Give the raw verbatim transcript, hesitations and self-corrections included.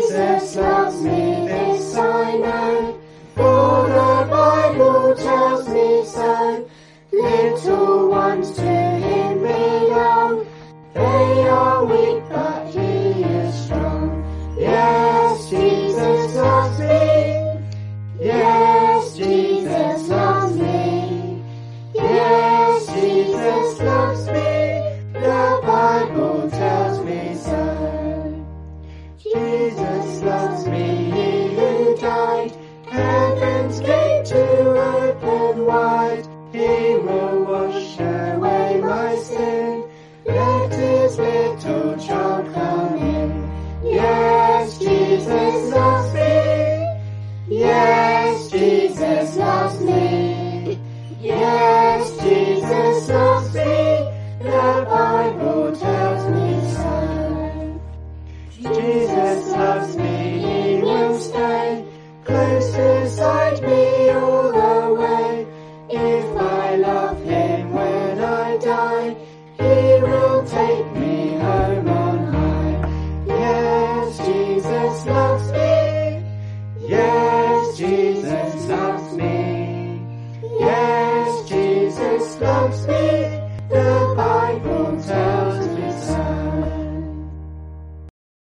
Jesus loves me, this I know, for the Bible tells me so. Little ones to him belong, they are weak but he is strong. Yes, Jesus loves me. Yes, Jesus loves me. Yes, Jesus loves me. The Bible tells me so. Jesus loves me, he who died, heaven's gate to open wide. He will wash away my sin. Let his little child come in. Yes, Jesus loves me. Yes, Jesus loves me. Yes, Jesus loves me. The Bible tells me so. Jesus loves me, he will stay close beside me all the way. If I love him when I die, he